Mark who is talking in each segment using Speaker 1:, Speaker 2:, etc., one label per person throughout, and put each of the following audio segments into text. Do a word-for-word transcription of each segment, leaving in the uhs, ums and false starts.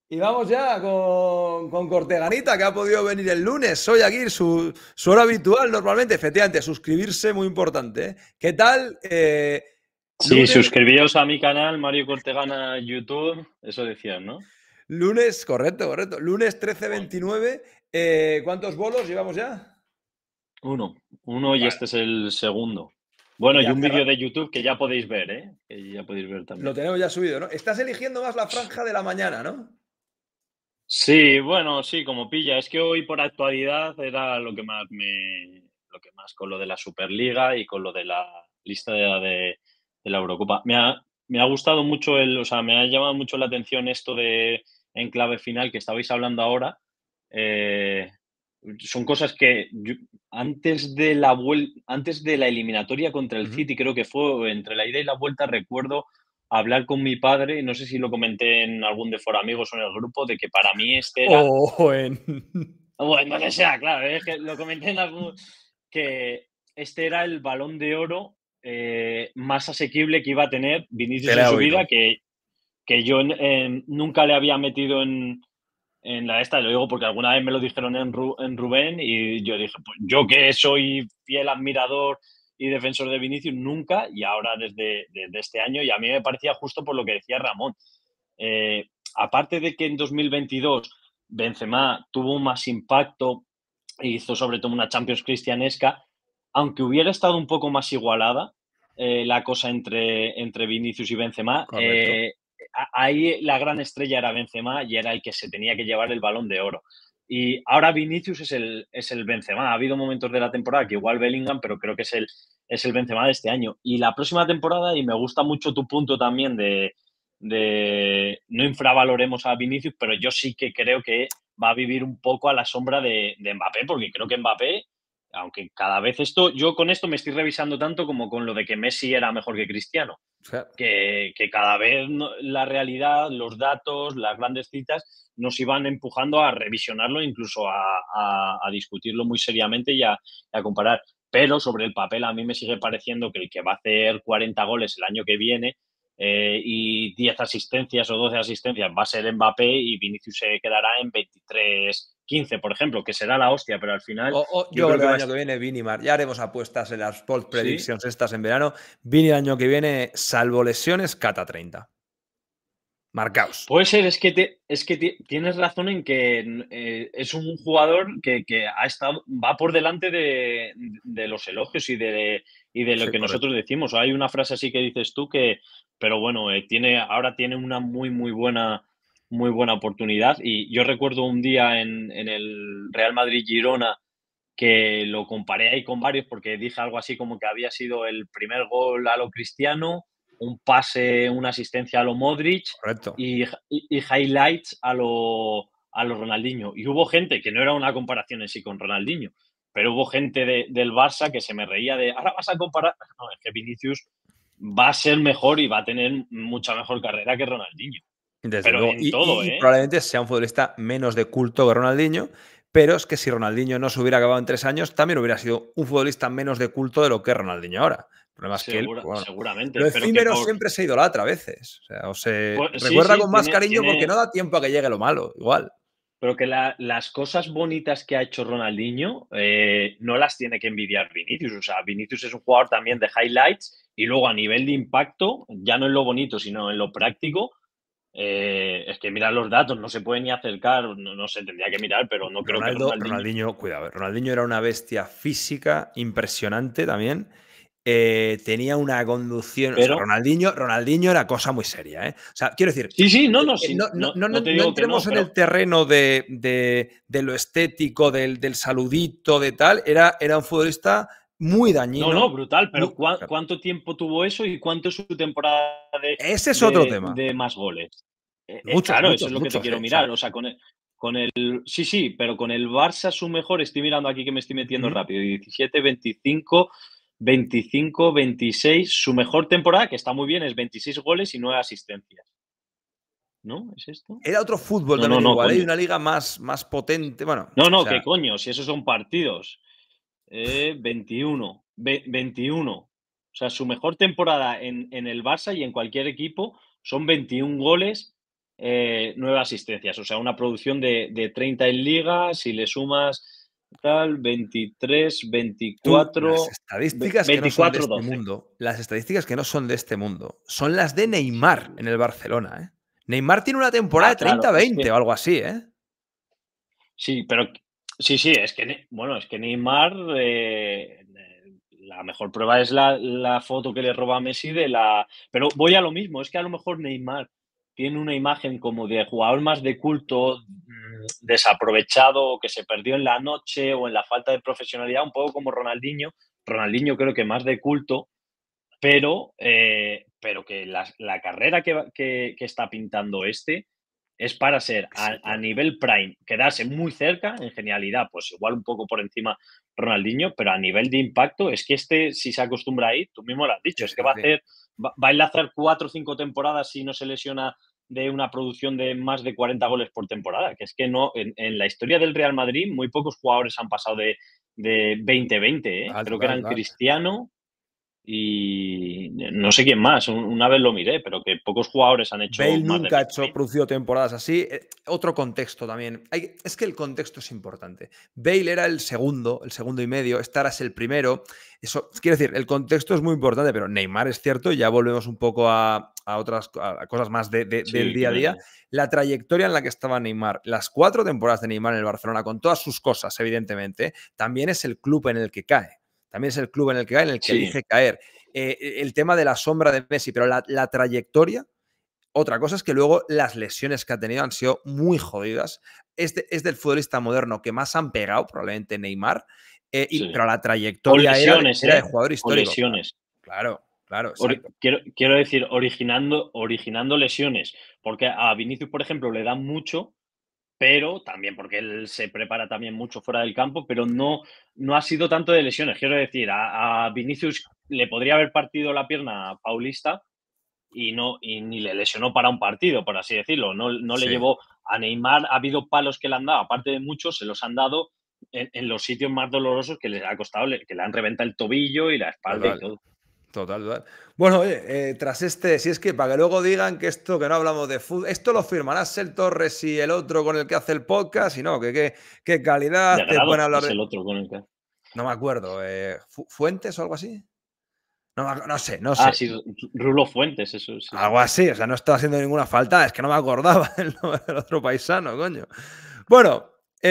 Speaker 1: Y vamos ya con, con Corteganita, que ha podido venir el lunes. Soy aquí, su, su hora habitual normalmente. Efectivamente, suscribirse, muy importante. ¿eh? ¿Qué tal? Eh,
Speaker 2: Sí,
Speaker 1: lunes,
Speaker 2: suscribíos a mi canal, Mario Cortegana YouTube, eso decían, ¿no?
Speaker 1: lunes, correcto, correcto. Lunes trece veintinueve. Eh, ¿cuántos bolos llevamos ya?
Speaker 2: Uno, uno y
Speaker 1: Bueno,
Speaker 2: este es el segundo.
Speaker 1: y
Speaker 2: Bueno, y
Speaker 1: ya
Speaker 2: un
Speaker 1: cerra-
Speaker 2: vídeo de YouTube que ya podéis ver, ¿eh? Que ya podéis ver
Speaker 1: lo
Speaker 2: también.
Speaker 1: tenemos ya subido, ¿no? Estás eligiendo más la franja de la mañana, ¿no?
Speaker 2: Sí, bueno, sí, como pilla. Es que hoy por actualidad era lo que más me, lo que más con lo de la Superliga y con lo de la lista de, de, de la Eurocopa. Me ha, me ha gustado mucho el, o sea, me ha llamado mucho la atención esto de en clave final que estabais hablando ahora. Eh, Son cosas que yo- antes de la vuel- antes de la eliminatoria contra el
Speaker 1: Ujú.
Speaker 2: City, creo que fue entre la ida y la vuelta, recuerdo hablar con mi padre, no sé si lo comenté en algún de Foro Amigos o en el grupo, de que para mí este era,
Speaker 1: O en...
Speaker 2: o en donde sea, claro, es que lo comenté en algún, que este era el Balón de Oro eh, más asequible que iba a tener
Speaker 1: Se
Speaker 2: Vinicius
Speaker 1: le
Speaker 2: en
Speaker 1: ha
Speaker 2: su
Speaker 1: oído.
Speaker 2: vida, que, que yo eh, nunca le había metido en, en la esta, lo digo porque alguna vez me lo dijeron en, Ru, en Rubén y yo dije, pues yo que soy fiel admirador y defensor de Vinicius, nunca, y ahora desde, desde este año, y a mí me parecía justo por lo que decía Ramón. Eh, Aparte de que en dos mil veintidós Benzema tuvo más impacto e hizo sobre todo una Champions cristianesca, aunque hubiera estado un poco más igualada eh, la cosa entre, entre Vinicius y Benzema,
Speaker 1: Correcto.
Speaker 2: eh, ahí la gran estrella era Benzema y era el que se tenía que llevar el Balón de Oro. Y ahora Vinicius es el, es el Benzema. Ha habido momentos de la temporada que igual Bellingham, pero creo que es el, es el Benzema de este año. Y la próxima temporada, y me gusta mucho tu punto también de, de no infravaloremos a Vinicius, pero yo sí que creo que va a vivir un poco a la sombra de, de Mbappé, porque creo que Mbappé, aunque cada vez esto, yo con esto me estoy revisando tanto como con lo de que Messi era mejor que Cristiano,
Speaker 1: O sea,
Speaker 2: que, que cada vez no, la realidad, los datos, las grandes citas nos iban empujando a revisionarlo, incluso a, a, a discutirlo muy seriamente y a, a comparar. Pero sobre el papel a mí me sigue pareciendo que el que va a hacer cuarenta goles el año que viene eh, y diez asistencias o doce asistencias va a ser Mbappé y Vinicius se quedará en veintitrés quince, por ejemplo, que será la hostia, pero al final
Speaker 1: O, o,
Speaker 2: yo
Speaker 1: yo
Speaker 2: creo
Speaker 1: creo
Speaker 2: que
Speaker 1: el
Speaker 2: va a
Speaker 1: año que
Speaker 2: estar...
Speaker 1: viene Vini Mar. Ya haremos apuestas en las Bold
Speaker 2: Sí,
Speaker 1: Predictions estas en verano. Vini el año que viene, salvo lesiones, cata treinta. Marcaos.
Speaker 2: puede ser, es que, te, es que te, tienes razón en que eh, es un jugador que, que, ha estado, va por delante de, de los elogios y de, y de lo
Speaker 1: Sí,
Speaker 2: que
Speaker 1: correcto.
Speaker 2: nosotros decimos. Hay una frase así que dices tú que, pero bueno, eh, tiene, ahora tiene una muy, muy buena, muy buena oportunidad. Y yo recuerdo un día en, en el Real Madrid-Girona que lo comparé ahí con varios porque dije algo así como que había sido el primer gol a lo Cristiano, un pase, una asistencia a lo Modric
Speaker 1: Correcto.
Speaker 2: y, y, y highlights a lo, a lo Ronaldinho. Y hubo gente que no era una comparación en sí con Ronaldinho, pero hubo gente de, del Barça que se me reía de, ahora vas a comparar. No, es que Vinicius va a ser mejor y va a tener mucha mejor carrera que Ronaldinho.
Speaker 1: Desde
Speaker 2: Pero
Speaker 1: luego.
Speaker 2: en
Speaker 1: Y,
Speaker 2: todo,
Speaker 1: y, y
Speaker 2: ¿eh?
Speaker 1: probablemente sea un futbolista menos de culto que Ronaldinho, pero es que si Ronaldinho no se hubiera acabado en tres años, también hubiera sido un futbolista menos de culto de lo que es Ronaldinho ahora. El problema es que él,
Speaker 2: Segura,
Speaker 1: pues bueno,
Speaker 2: seguramente,
Speaker 1: lo
Speaker 2: pero que
Speaker 1: efímero
Speaker 2: por...
Speaker 1: siempre se idolatra a veces. O sea, o se
Speaker 2: Pues, sí,
Speaker 1: recuerda
Speaker 2: sí,
Speaker 1: con más
Speaker 2: tiene,
Speaker 1: cariño porque no
Speaker 2: tiene,
Speaker 1: da tiempo a que llegue lo malo, igual.
Speaker 2: pero que la, las cosas bonitas que ha hecho Ronaldinho eh, no las tiene que envidiar Vinicius. O sea, Vinicius es un jugador también de highlights y luego a nivel de impacto, ya no en lo bonito, sino en lo práctico, eh, es que mirar los datos, no se puede ni acercar, no, no sé, tendría que mirar, pero no creo que
Speaker 1: Ronaldo,
Speaker 2: Ronaldinho...
Speaker 1: Ronaldinho, cuidado, Ronaldinho era una bestia física impresionante también. Eh, tenía una conducción, o sea,
Speaker 2: Pero
Speaker 1: Ronaldinho, Ronaldinho era cosa muy seria, ¿eh? O sea, quiero decir,
Speaker 2: sí, sí, no, no,
Speaker 1: eh, no,
Speaker 2: sí,
Speaker 1: no,
Speaker 2: no,
Speaker 1: no,
Speaker 2: no te
Speaker 1: no
Speaker 2: digo que no,
Speaker 1: entremos en el
Speaker 2: pero
Speaker 1: terreno de, de, de lo estético, del, del, saludito, de tal, era, era un futbolista muy
Speaker 2: no, no,
Speaker 1: dañino.
Speaker 2: brutal,
Speaker 1: Muy,
Speaker 2: pero ¿cu
Speaker 1: claro.
Speaker 2: ¿cuánto tiempo tuvo eso y cuánto es su temporada de,
Speaker 1: Ese es otro
Speaker 2: de,
Speaker 1: tema.
Speaker 2: de más goles? Eh, eh,
Speaker 1: Muchos,
Speaker 2: claro, eso
Speaker 1: muchos,
Speaker 2: es lo que te
Speaker 1: muchos, ¿eh?
Speaker 2: quiero
Speaker 1: O sea,
Speaker 2: mirar. O sea, con el, con el. Sí, sí, pero con el Barça su mejor, estoy mirando aquí que me estoy
Speaker 1: uh
Speaker 2: metiendo
Speaker 1: -huh.
Speaker 2: rápido. diecisiete, veinticinco, veinticinco, veintiséis. Su mejor temporada, que está muy bien, es veintiséis goles y nueve asistencias. ¿No? ¿Es esto?
Speaker 1: Era otro fútbol
Speaker 2: No, no,
Speaker 1: también
Speaker 2: no,
Speaker 1: igual, ¿eh? Y
Speaker 2: coño.
Speaker 1: una liga más, más potente. Bueno,
Speaker 2: No,
Speaker 1: o
Speaker 2: no,
Speaker 1: sea,
Speaker 2: qué coño, si esos son partidos. Eh, veintiuno. Ve- veintiuno. O sea, su mejor temporada en, en el Barça y en cualquier equipo son veintiún goles eh, nueve asistencias. O sea, una producción de, de treinta en Liga, si le sumas tal, veintitrés,
Speaker 1: Tú, las
Speaker 2: veinticuatro,
Speaker 1: estadísticas que no son de
Speaker 2: veinticuatro,
Speaker 1: este
Speaker 2: doce.
Speaker 1: mundo, las estadísticas que no son de este mundo, son las de Neymar en el Barcelona, ¿eh? Neymar tiene una temporada
Speaker 2: Ya,
Speaker 1: de
Speaker 2: claro,
Speaker 1: treinta
Speaker 2: es
Speaker 1: veinte
Speaker 2: que
Speaker 1: o algo así, ¿eh?
Speaker 2: sí, pero sí, sí, es que, Ne- bueno, es que Neymar, eh, la mejor prueba es la, la foto que le roba a Messi de la... Pero voy a lo mismo, es que a lo mejor Neymar tiene una imagen como de jugador más de culto, mm, desaprovechado, que se perdió en la noche o en la falta de profesionalidad, un poco como Ronaldinho. Ronaldinho creo que más de culto, pero, eh, pero que la, la carrera que, va- que, que está pintando este es para ser a,
Speaker 1: Sí,
Speaker 2: a
Speaker 1: claro.
Speaker 2: nivel prime, quedarse muy cerca en genialidad, pues igual un poco por encima Ronaldinho, pero a nivel de impacto es que este, si se acostumbra ahí, tú mismo lo has dicho,
Speaker 1: Sí,
Speaker 2: es
Speaker 1: sí,
Speaker 2: que va a
Speaker 1: sí.
Speaker 2: hacer, va, va a enlazar cuatro o cinco temporadas si no se lesiona de una producción de más de cuarenta goles por temporada, que es que no, en, en la historia del Real Madrid muy pocos jugadores han pasado de, de veinte veinte, ¿eh?
Speaker 1: Total,
Speaker 2: Creo que
Speaker 1: total,
Speaker 2: eran
Speaker 1: total.
Speaker 2: Cristiano, y no sé quién más, una vez lo miré, pero que pocos jugadores han hecho
Speaker 1: Bale
Speaker 2: más de
Speaker 1: nunca ha
Speaker 2: veinte
Speaker 1: hecho,
Speaker 2: veinte.
Speaker 1: producido temporadas así. Eh, otro contexto también. Hay- es que el contexto es importante. Bale era el segundo, el segundo y medio. Este ahora es el primero. Eso, quiero decir, el contexto es muy importante, pero Neymar es cierto, y ya volvemos un poco a, a otras a cosas más de- de- del
Speaker 2: Sí,
Speaker 1: día a día.
Speaker 2: que
Speaker 1: La trayectoria en la que estaba Neymar, las cuatro temporadas de Neymar en el Barcelona, con todas sus cosas, evidentemente, también es el club en el que cae. También es el club en el que cae, en el que
Speaker 2: sí,
Speaker 1: elige caer. Eh, el tema de la sombra de Messi, pero la, la trayectoria. Otra cosa es que luego las lesiones que ha tenido han sido muy jodidas. Es, de, es del futbolista moderno que más han pegado, probablemente Neymar, eh, y,
Speaker 2: sí.
Speaker 1: pero la
Speaker 2: O
Speaker 1: trayectoria era de,
Speaker 2: lesiones,
Speaker 1: era de
Speaker 2: ¿eh?
Speaker 1: jugador
Speaker 2: O
Speaker 1: histórico. Claro,
Speaker 2: lesiones.
Speaker 1: claro, claro,
Speaker 2: Ori-
Speaker 1: exacto.
Speaker 2: quiero, quiero decir, originando, originando lesiones, porque a Vinicius, por ejemplo, le dan mucho, pero también porque él se prepara también mucho fuera del campo, pero no, no ha sido tanto de lesiones. Quiero decir, a, a Vinicius le podría haber partido la pierna a Paulista y no y ni le lesionó para un partido, por así decirlo. No, no le
Speaker 1: Sí,
Speaker 2: llevó a Neymar. Ha habido palos que le han dado, aparte de muchos, se los han dado en, en los sitios más dolorosos que les ha costado, que le han reventado el tobillo y la espalda y
Speaker 1: total.
Speaker 2: todo.
Speaker 1: Total, total. Bueno, oye, eh, tras este, si es que para que luego digan que esto, que no hablamos de fútbol, esto lo firmará Sel Torres y el otro con el que hace el podcast, y no, que qué qué
Speaker 2: De
Speaker 1: calidad, te pueden
Speaker 2: grado
Speaker 1: hablar
Speaker 2: es
Speaker 1: de.
Speaker 2: el otro con el que.
Speaker 1: No me acuerdo, eh, Fu- ¿Fuentes o algo así? No, me ac- no sé, no
Speaker 2: Ah,
Speaker 1: sé.
Speaker 2: sí, Rulo Fuentes, eso, sí, sí.
Speaker 1: Algo así, o sea, no estaba haciendo ninguna falta, es que no me acordaba el nombre del otro paisano, coño. Bueno,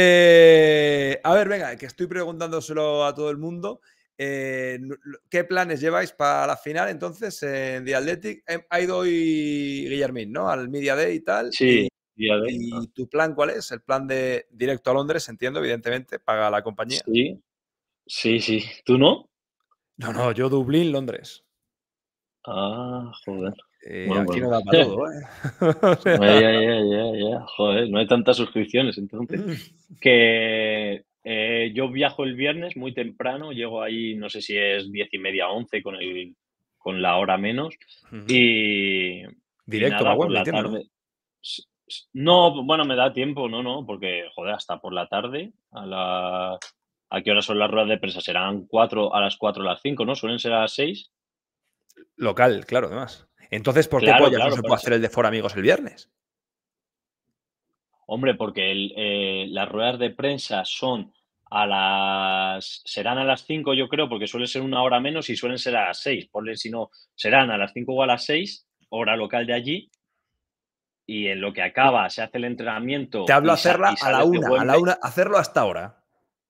Speaker 1: eh, a ver, venga, que estoy preguntándoselo a todo el mundo. Eh, ¿Qué planes lleváis para la final entonces en The Athletic? Eh, Ha ido hoy Guillermín, ¿no? Al Media Day y tal.
Speaker 2: Sí,
Speaker 1: Y,
Speaker 2: día de. Ah,
Speaker 1: ¿Y tu plan cuál es? El plan de directo a Londres, entiendo, evidentemente, paga la compañía.
Speaker 2: sí, sí, sí. ¿Tú no?
Speaker 1: No, no, yo Dublín, Londres.
Speaker 2: Ah, joder.
Speaker 1: Eh,
Speaker 2: Bueno,
Speaker 1: aquí no
Speaker 2: bueno.
Speaker 1: da para todo, ¿eh? O
Speaker 2: Ya,
Speaker 1: sea,
Speaker 2: ya, ya, ya, ya. Joder, no hay tantas suscripciones entonces. Que eh, yo viajo el viernes muy temprano, llego ahí, no sé si es diez y media, once con el, con la hora menos.
Speaker 1: ujú.
Speaker 2: Y, y
Speaker 1: Directo para
Speaker 2: nada, por
Speaker 1: Wembley,
Speaker 2: la
Speaker 1: entiendo, ¿no?
Speaker 2: tarde. s- s- No, bueno, me da tiempo, no, no, porque, joder, hasta por la tarde, a la... ¿A qué hora son las ruedas de prensa? Serán cuatro, a las cuatro, a las cinco, ¿no? Suelen ser a las seis.
Speaker 1: Local, claro, además. Entonces, ¿por qué
Speaker 2: Claro,
Speaker 1: pollas no
Speaker 2: claro,
Speaker 1: se
Speaker 2: por
Speaker 1: puede hacer
Speaker 2: eso.
Speaker 1: el de For Amigos el viernes?
Speaker 2: Hombre, porque el, eh, las ruedas de prensa son a las... serán a las cinco, yo creo, porque suele ser una hora menos y suelen ser a las seis. Ponle si no, serán a las cinco o a las seis, hora local de allí, y en lo que acaba se hace el
Speaker 1: Te
Speaker 2: entrenamiento
Speaker 1: hablo
Speaker 2: y,
Speaker 1: hacerla
Speaker 2: sa- y
Speaker 1: a la
Speaker 2: sales de
Speaker 1: una, a la
Speaker 2: Wembley.
Speaker 1: una, hacerlo hasta ahora.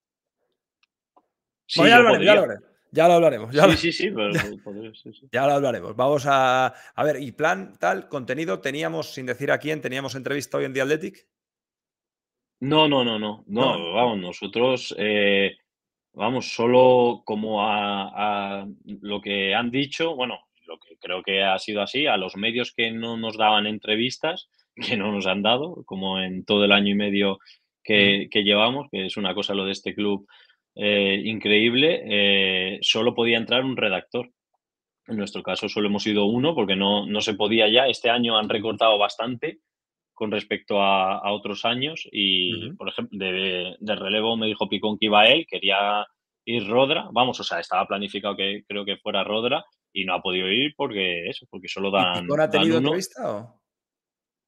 Speaker 1: Bueno,
Speaker 2: Sí,
Speaker 1: ya lo
Speaker 2: yo
Speaker 1: hablaremos, ya lo
Speaker 2: podría.
Speaker 1: hablaremos. Ya lo hablaremos, ya lo,
Speaker 2: Sí, sí, sí, pero
Speaker 1: ya,
Speaker 2: podría, sí, sí.
Speaker 1: ya lo hablaremos. Vamos a. A ver, y plan, tal, contenido, teníamos, sin decir a quién, teníamos entrevista hoy en The Athletic.
Speaker 2: No, no, no, no,
Speaker 1: No,
Speaker 2: no,
Speaker 1: no.
Speaker 2: vamos, nosotros, eh, vamos, solo como a, a lo que han dicho, bueno, lo que creo que ha sido así, a los medios que no nos daban entrevistas, que no nos han dado, como en todo el año y medio
Speaker 1: Ujú.
Speaker 2: que, que llevamos, que es una cosa lo de este club eh, increíble, eh, solo podía entrar un redactor. En nuestro caso solo hemos sido uno porque no, no se podía ya. Este año han recortado bastante con respecto a, a otros años y,
Speaker 1: Ujú.
Speaker 2: por ejemplo, de, de relevo me dijo Picón que iba él, quería ir Rodra, vamos, o sea, estaba planificado que creo que fuera Rodra y no ha podido ir porque eso, porque solo
Speaker 1: ¿Y Picón
Speaker 2: dan,
Speaker 1: ha
Speaker 2: dan
Speaker 1: tenido
Speaker 2: uno.
Speaker 1: entrevista o?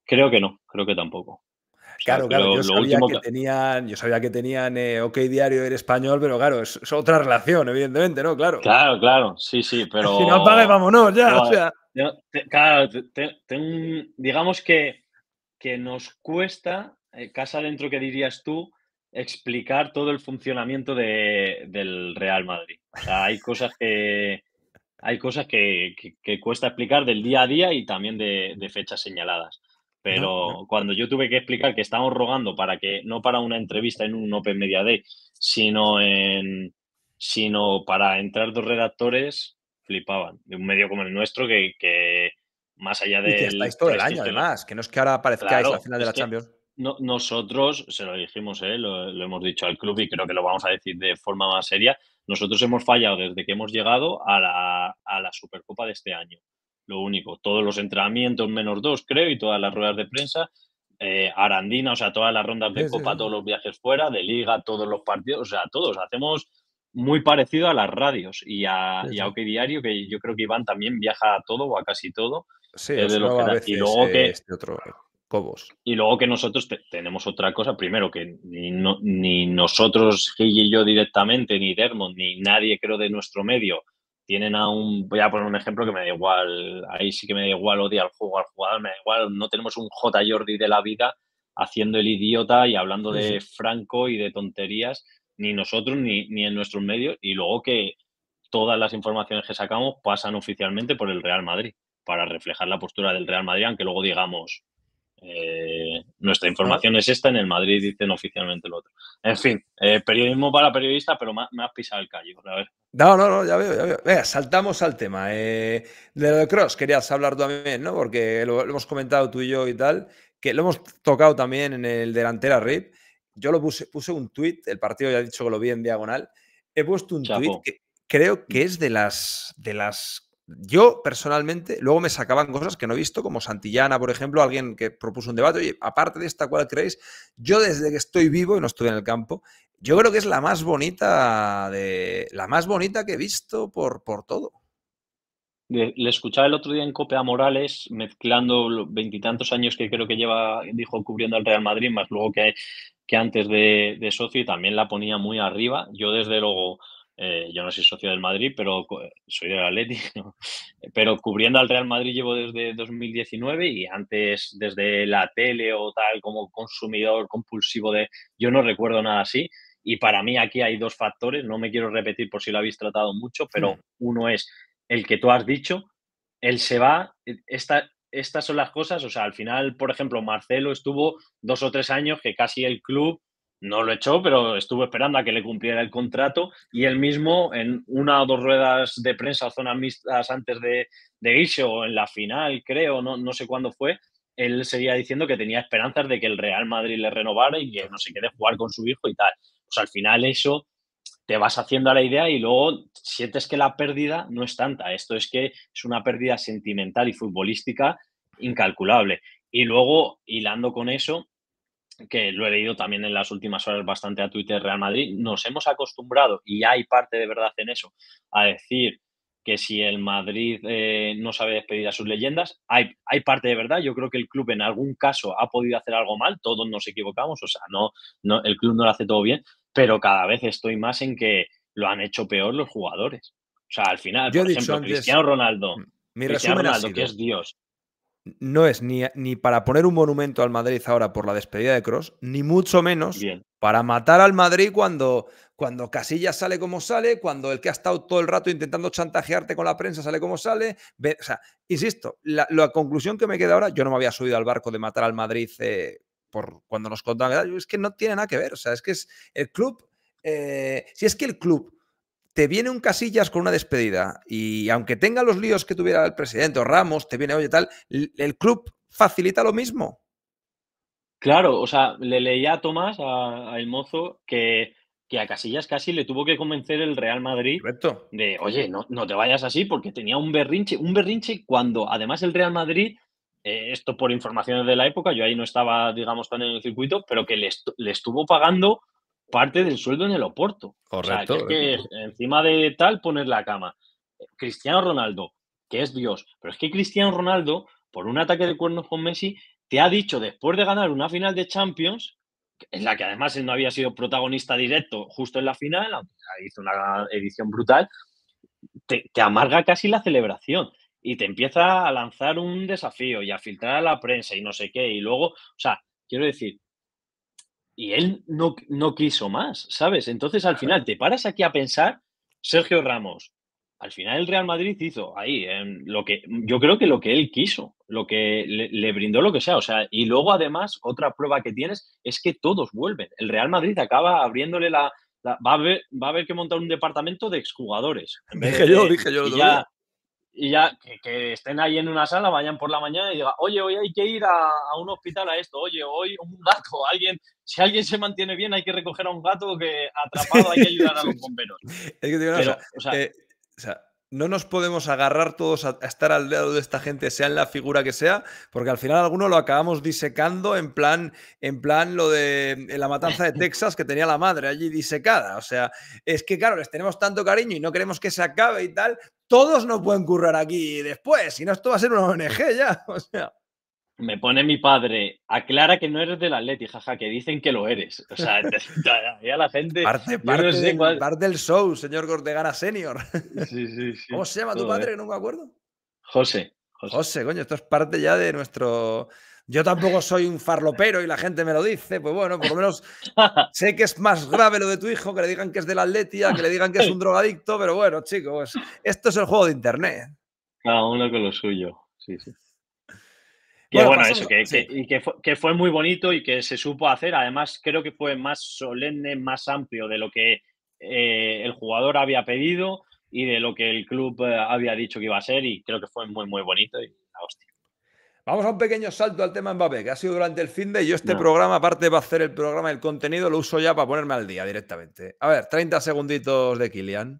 Speaker 2: Creo que no, creo que tampoco. O sea,
Speaker 1: Claro, claro,
Speaker 2: creo
Speaker 1: yo
Speaker 2: lo
Speaker 1: sabía
Speaker 2: último
Speaker 1: que
Speaker 2: que
Speaker 1: tenían, yo sabía que tenían eh, OK Diario en español, pero claro, es, es otra relación, evidentemente, ¿no? Claro.
Speaker 2: claro, claro, sí, sí,
Speaker 1: Si no apague,
Speaker 2: pero
Speaker 1: vámonos ya, o
Speaker 2: pero,
Speaker 1: sea.
Speaker 2: yo te claro, te te ten digamos que que nos cuesta, eh, casa adentro que dirías tú, explicar todo el funcionamiento de del Real Madrid. O sea, hay cosas que hay cosas que que que cuesta explicar del día a día y también de de fechas señaladas.
Speaker 1: No, no.
Speaker 2: Pero cuando yo tuve que explicar que estamos rogando para que no para una entrevista en un Open Media Day, sino en sino para entrar dos redactores, flipaban. De un medio como el nuestro que que más allá
Speaker 1: Y que
Speaker 2: del
Speaker 1: estáis todo el año,
Speaker 2: prestigio
Speaker 1: además, que no es que ahora aparezcáis la
Speaker 2: claro,
Speaker 1: final de
Speaker 2: es
Speaker 1: la
Speaker 2: que
Speaker 1: Champions.
Speaker 2: no nosotros, se lo dijimos, ¿eh? Lo lo hemos dicho al club y creo que lo vamos a decir de forma más seria, nosotros hemos fallado desde que hemos llegado a la a la Supercopa de este año. Lo único, todos los entrenamientos menos dos, creo, y todas las ruedas de prensa, eh, Arandina, o sea, todas las rondas de
Speaker 1: Sí, sí,
Speaker 2: Copa,
Speaker 1: sí.
Speaker 2: todos los viajes fuera, de Liga, todos los partidos, o sea, todos. Hacemos muy parecido a las radios y a
Speaker 1: Sí,
Speaker 2: y a
Speaker 1: sí.
Speaker 2: OK Diario, que yo creo que Iván también viaja a todo o a casi todo,
Speaker 1: Sí,
Speaker 2: que
Speaker 1: o
Speaker 2: es de
Speaker 1: si
Speaker 2: los
Speaker 1: no,
Speaker 2: que
Speaker 1: a
Speaker 2: tal. Y
Speaker 1: veces
Speaker 2: luego
Speaker 1: eh,
Speaker 2: que
Speaker 1: este otro, Cobos.
Speaker 2: y luego que nosotros te tenemos otra cosa, primero que ni no ni nosotros, Gil y yo directamente, ni Dermot, ni nadie creo de nuestro medio, tienen a un voy a poner un ejemplo que me da igual, ahí sí que me da igual, odia al juego, al jugador, me da igual, no tenemos un J. Jordi de la vida haciendo el idiota y hablando
Speaker 1: Sí, sí.
Speaker 2: de Franco y de tonterías, ni nosotros ni ni en nuestros medios, y luego que todas las informaciones que sacamos pasan oficialmente por el Real Madrid, para reflejar la postura del Real Madrid, aunque luego digamos eh, nuestra
Speaker 1: No,
Speaker 2: información es esta, en el Madrid dicen oficialmente lo otro. En fin, eh, periodismo para periodista, pero me, me has pisado el callo. A ver.
Speaker 1: no, no, no, ya veo, ya veo. Venga, saltamos al tema. Eh, de lo de Cross querías hablar tú también, ¿no? Porque lo, lo hemos comentado tú y yo y tal, que lo hemos tocado también en el delantera R I P. Yo lo puse, puse un tweet, el partido ya he dicho que lo vi en diagonal. He puesto un tweet
Speaker 2: Chapo.
Speaker 1: que creo que es de las, de las. Yo personalmente, luego me sacaban cosas que no he visto, como Santillana, por ejemplo, alguien que propuso un debate. Oye, aparte de esta, ¿cuál creéis? Yo desde que estoy vivo y no estuve en el campo, yo creo que es la más bonita de la más bonita que he visto por, por todo.
Speaker 2: Le, le escuchaba el otro día en Cope a Morales, mezclando los veintitantos años que creo que lleva, dijo, cubriendo al Real Madrid, más luego que, que antes de, de socio, y también la ponía muy arriba. Yo, desde luego, eh, yo no soy socio del Madrid, pero co- soy del Atlético, ¿no? Pero cubriendo al Real Madrid llevo desde dos mil diecinueve y antes desde la tele o tal, como consumidor compulsivo de... Yo no recuerdo nada así. Y para mí aquí hay dos factores, no me quiero repetir por si lo habéis tratado mucho,
Speaker 1: Hmm.
Speaker 2: pero uno es el que tú has dicho, él se va, e esta estas son las cosas, o sea, al final, por ejemplo, Marcelo estuvo dos o tres años que casi el club no lo echó, pero estuvo esperando a que le cumpliera el contrato y él mismo en una o dos ruedas de prensa o zonas mixtas antes de de irse o en la final, creo, no no sé cuándo fue, él seguía diciendo que tenía esperanzas de que el Real Madrid le renovara y que no sé qué, de jugar con su hijo y tal. Pues al final eso te vas haciendo a la idea y luego sientes que la pérdida no es tanta. Esto es que es una pérdida sentimental y futbolística incalculable. Y luego, hilando con eso, que lo he leído también en las últimas horas bastante a Twitter Real Madrid, nos hemos acostumbrado, y hay parte de verdad en eso, a decir que si el Madrid eh, no sabe despedir a sus leyendas, hay, hay parte de verdad. Yo creo que el club en algún caso ha podido hacer algo mal, todos nos equivocamos, o sea, no, no el club no lo hace todo bien, pero cada vez estoy más en que lo han hecho peor los jugadores. O sea, al final,
Speaker 1: Yo he
Speaker 2: por
Speaker 1: dicho
Speaker 2: ejemplo,
Speaker 1: antes,
Speaker 2: Cristiano Ronaldo,
Speaker 1: mi
Speaker 2: Cristiano
Speaker 1: resumen ha
Speaker 2: Ronaldo, que
Speaker 1: sido,
Speaker 2: es Dios,
Speaker 1: no es ni, ni para poner un monumento al Madrid ahora por la despedida de Cross, ni mucho menos
Speaker 2: bien,
Speaker 1: para matar al Madrid cuando, cuando Casillas sale como sale, cuando el que ha estado todo el rato intentando chantajearte con la prensa sale como sale. Ve, o sea, insisto, la, la, conclusión que me queda ahora, yo no me había subido al barco de matar al Madrid eh, por cuando nos contaban, es que no tiene nada que ver. O sea, es que es el club, eh, si es que el club te viene un Casillas con una despedida y aunque tenga los líos que tuviera el presidente o Ramos, te viene, oye, tal, el club facilita lo mismo.
Speaker 2: claro, o sea, le leía a Tomás, a, a el mozo, que, que a Casillas casi le tuvo que convencer el Real Madrid
Speaker 1: Correcto.
Speaker 2: de, oye, no, no te vayas así, porque tenía un berrinche, un berrinche cuando además el Real Madrid, eh, esto por informaciones de la época, yo ahí no estaba, digamos, tan en el circuito, pero que le, estu- le estuvo pagando parte del sueldo en el Oporto. O sea, que
Speaker 1: Correcto,
Speaker 2: es que
Speaker 1: correcto.
Speaker 2: encima de tal poner la cama. Cristiano Ronaldo, que es Dios, pero es que Cristiano Ronaldo, por un ataque de cuernos con Messi, te ha dicho después de ganar una final de Champions, en la que además él no había sido protagonista directo justo en la final, aunque hizo una edición brutal, te, te amarga casi la celebración y te empieza a lanzar un desafío y a filtrar a la prensa y no sé qué. Y luego, o sea, quiero decir, y él no, no quiso más, ¿sabes? Entonces al final te paras aquí a pensar, Sergio Ramos, al final el Real Madrid hizo ahí en lo que yo creo que lo que él quiso, lo que le, le brindó lo que sea, o sea, y luego además otra prueba que tienes es que todos vuelven. El Real Madrid acaba abriéndole la, la- va a haber, va a haber que montar un departamento de exjugadores en vez de,
Speaker 1: Dije yo,
Speaker 2: de-
Speaker 1: dije yo el
Speaker 2: y
Speaker 1: otro día.
Speaker 2: ya y ya que, que estén ahí en una sala, vayan por la mañana y digan, oye, hoy hay que ir a, a un hospital a esto, oye, hoy un gato, alguien, si alguien se mantiene bien, hay que recoger a un gato que atrapado, hay que ayudar a
Speaker 1: Sí,
Speaker 2: los
Speaker 1: sí.
Speaker 2: bomberos.
Speaker 1: Es que te digo una cosa,
Speaker 2: Pero, o sea,
Speaker 1: eh, o sea, no nos podemos agarrar todos a, a estar al lado de esta gente, sea en la figura que sea, porque al final alguno lo acabamos disecando en plan, en plan lo de en la matanza de Texas que tenía la madre allí disecada. O sea, es que claro, les tenemos tanto cariño y no queremos que se acabe y tal. Todos no pueden currar aquí después, si no esto va a ser una O N G ya. O sea.
Speaker 2: me pone mi padre, aclara que no eres del Atleti, jaja, que dicen que lo eres. O sea, ya la gente,
Speaker 1: Parte,
Speaker 2: yo no
Speaker 1: parte,
Speaker 2: sé
Speaker 1: del,
Speaker 2: cuál.
Speaker 1: parte del show, señor Cortegana Senior.
Speaker 2: Sí, sí,
Speaker 1: ¿Cómo
Speaker 2: sí.
Speaker 1: se llama tu padre?
Speaker 2: Joder.
Speaker 1: Que no me acuerdo.
Speaker 2: José, José.
Speaker 1: José, coño, esto es parte ya de nuestro. Yo tampoco soy un farlopero y la gente me lo dice, pues bueno, por lo menos sé que es más grave lo de tu hijo, que le digan que es del Atleti, a que le digan que es un drogadicto, pero bueno, chicos, esto es el juego de internet.
Speaker 2: Cada uno con lo suyo. Sí, sí. Que
Speaker 1: Bueno,
Speaker 2: bueno,
Speaker 1: pasamos.
Speaker 2: eso, que, que,
Speaker 1: Sí.
Speaker 2: y que, fue, que fue muy bonito y que se supo hacer. Además, creo que fue más solemne, más amplio de lo que eh, el jugador había pedido y de lo que el club eh, había dicho que iba a ser. Y creo que fue muy, muy bonito. Y la hostia.
Speaker 1: Vamos a un pequeño salto al tema Mbappé, que ha sido durante el fin de. Yo este
Speaker 2: No.
Speaker 1: programa, aparte de hacer el programa, el contenido, lo uso ya para ponerme al día directamente. A ver, treinta segunditos de Kylian.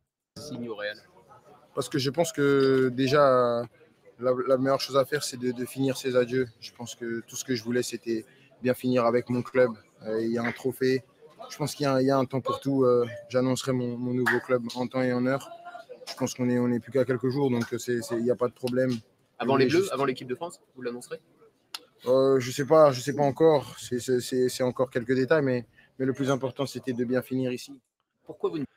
Speaker 3: Parce que je pense que déjà, la, la meilleure chose à faire, c'est de, de finir ses adieux. Je pense que tout ce que je voulais, c'était bien finir avec mon club. Euh, il y a un trophée. Je pense qu'il y, a- il y a un temps pour tout. Euh, J'annoncerai mon, mon nouveau club en temps et en heure. Je pense qu'on est, on est plus qu'à quelques jours, donc c'est- c'est- il n'y a pas de problème.
Speaker 4: Avant
Speaker 3: Je
Speaker 4: les
Speaker 3: voulais
Speaker 4: Bleus,
Speaker 3: juste-
Speaker 4: avant l'équipe de France, vous l'annoncerez?
Speaker 3: Euh, je sais pas, je sais pas encore. C'est- C'est c'est- c'est encore quelques détails, mais, mais le plus important, c'était de bien finir ici.
Speaker 4: Pourquoi vous ne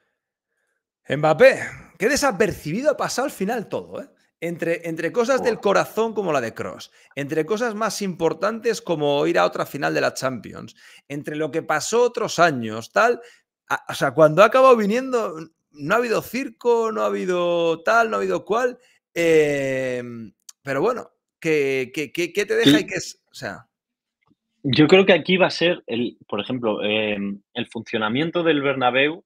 Speaker 1: Mbappé, qué desapercibido ha pasado al final todo, ¿eh? Entre, entre cosas del
Speaker 2: Joder.
Speaker 1: corazón como la de Cross, entre cosas más importantes como ir a otra final de la Champions, entre lo que pasó otros años, tal. a- o sea, cuando ha acabado viniendo, no ha habido circo, no ha habido tal, no ha habido cual. eh, pero bueno, ¿qué, qué, qué- qué te deja y
Speaker 2: Sí,
Speaker 1: qué es? O sea,
Speaker 2: yo creo que aquí va a ser, el, por ejemplo, eh, el funcionamiento del Bernabéu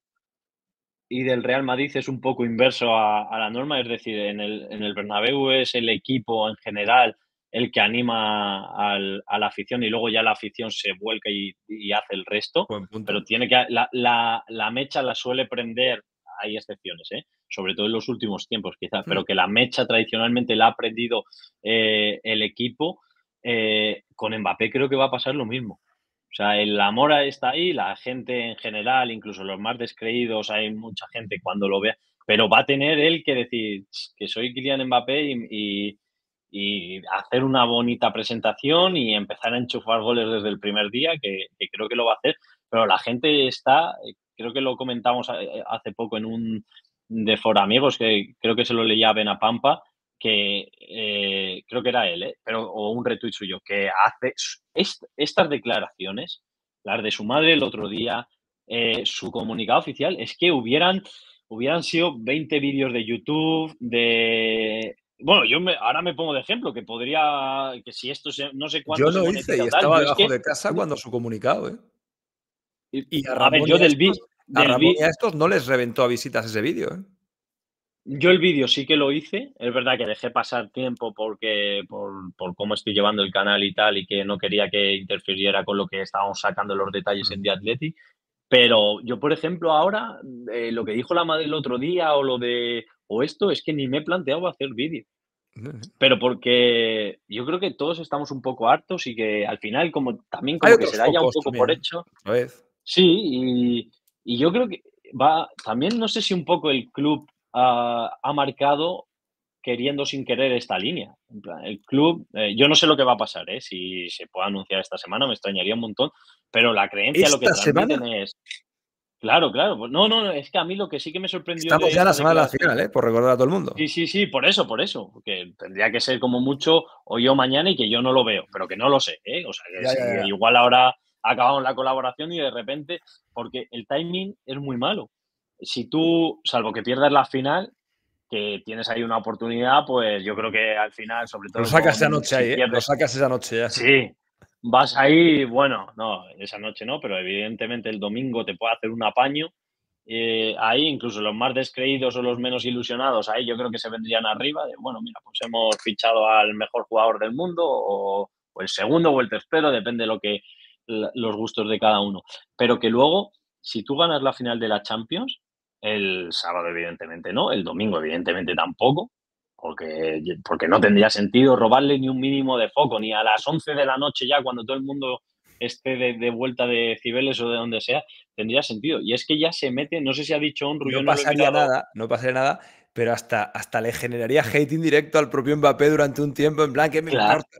Speaker 2: y del Real Madrid es un poco inverso a, a la norma, es decir, en el, en el Bernabéu es el equipo en general el que anima al, a la afición y luego ya la afición se vuelca y, y hace el resto,
Speaker 1: buen punto.
Speaker 2: pero tiene que la, la, la mecha la suele prender, hay excepciones, ¿eh? Sobre todo en los últimos tiempos quizás,
Speaker 1: Hmm.
Speaker 2: pero que la mecha tradicionalmente la ha prendido eh, el equipo, eh, con Mbappé creo que va a pasar lo mismo. O sea, el amor está ahí, la gente en general, incluso los más descreídos, hay mucha gente cuando lo ve, pero va a tener él que decir que soy Kylian Mbappé y, y, y hacer una bonita presentación y empezar a enchufar goles desde el primer día, que, que creo que lo va a hacer, pero la gente está, creo que lo comentamos hace poco en un de Fora Amigos, que creo que se lo leía a Benapampa, que eh, creo que era él, ¿eh? Pero, o un retweet suyo, que hace est estas declaraciones, las de su madre el otro día, eh, su comunicado oficial, es que hubieran, hubieran sido veinte vídeos de YouTube, de... Bueno, yo me, ahora me pongo de ejemplo, que podría, que si esto se, no sé
Speaker 1: Yo
Speaker 2: cuánto se
Speaker 1: lo hice
Speaker 2: monetiza
Speaker 1: y
Speaker 2: o tal,
Speaker 1: estaba
Speaker 2: yo es
Speaker 1: debajo
Speaker 2: que,
Speaker 1: de casa cuando su comunicado, ¿eh? Y a
Speaker 2: a ver,
Speaker 1: Ramón
Speaker 2: yo
Speaker 1: y a
Speaker 2: del, vi,
Speaker 1: estos, a
Speaker 2: del,
Speaker 1: Ramón y
Speaker 2: vi,
Speaker 1: a estos no les reventó a visitas ese vídeo, ¿eh?
Speaker 2: Yo el vídeo sí que lo hice, es verdad que dejé pasar tiempo porque por, por cómo estoy llevando el canal y tal, y que no quería que interfiriera con lo que estábamos sacando los detalles en The Athletic, pero yo, por ejemplo, ahora, eh, lo que dijo la madre el otro día o lo de, o esto, es que ni me he planteado hacer vídeo, pero porque yo creo que todos estamos un poco hartos y que al final, como también
Speaker 1: Hay
Speaker 2: como que
Speaker 1: otros
Speaker 2: se da ya un
Speaker 1: focos
Speaker 2: poco por
Speaker 1: también,
Speaker 2: hecho,
Speaker 1: otra vez.
Speaker 2: sí, y, y yo creo que va, también no sé si un poco el club ha, ha marcado queriendo sin querer esta línea. En plan, el club, eh, yo no sé lo que va a pasar, ¿eh? Si se puede anunciar esta semana, me extrañaría un montón, pero la creencia lo que
Speaker 1: ¿Esta semana?
Speaker 2: transmiten es... Claro, claro. Pues no, no, no, es que a mí lo que sí que me sorprendió
Speaker 1: Estamos
Speaker 2: de
Speaker 1: ya en la
Speaker 2: esta
Speaker 1: semana de la
Speaker 2: declaración...
Speaker 1: final, ¿eh? Por recordar a todo el mundo.
Speaker 2: Sí, sí, sí, por eso, por eso. Porque tendría que ser como mucho hoy o mañana y que yo no lo veo, pero que no lo sé, ¿eh? O sea, que
Speaker 1: Ya,
Speaker 2: si
Speaker 1: ya, ya.
Speaker 2: igual ahora acabamos la colaboración y de repente, porque el timing es muy malo. Si tú, salvo que pierdas la final, que tienes ahí una oportunidad, pues yo creo que al final, sobre
Speaker 1: Lo
Speaker 2: todo
Speaker 1: sacas esa
Speaker 2: con
Speaker 1: noche
Speaker 2: si
Speaker 1: ahí, ¿eh? Lo
Speaker 2: pierdes,
Speaker 1: sacas esa noche ya.
Speaker 2: sí, vas ahí, bueno, no, esa noche no, pero evidentemente el domingo te puede hacer un apaño. Eh, ahí incluso los más descreídos o los menos ilusionados, ahí yo creo que se vendrían arriba de, bueno, mira, pues hemos fichado al mejor jugador del mundo o, o el segundo o el tercero, depende de lo que la- los gustos de cada uno. Pero que luego, si tú ganas la final de la Champions, el sábado evidentemente no, el domingo evidentemente tampoco, porque, porque no tendría sentido robarle ni un mínimo de foco, ni a las once de la noche ya cuando todo el mundo esté de, de vuelta de Cibeles o de donde sea, tendría sentido. Y es que ya se mete, no sé si ha dicho Onru, yo
Speaker 1: No
Speaker 2: no lo he
Speaker 1: pasaría
Speaker 2: mirado.
Speaker 1: nada, no pasaría nada, pero hasta, hasta le generaría hate indirecto al propio Mbappé durante un tiempo, en plan, ¿qué me
Speaker 2: Claro.
Speaker 1: importa?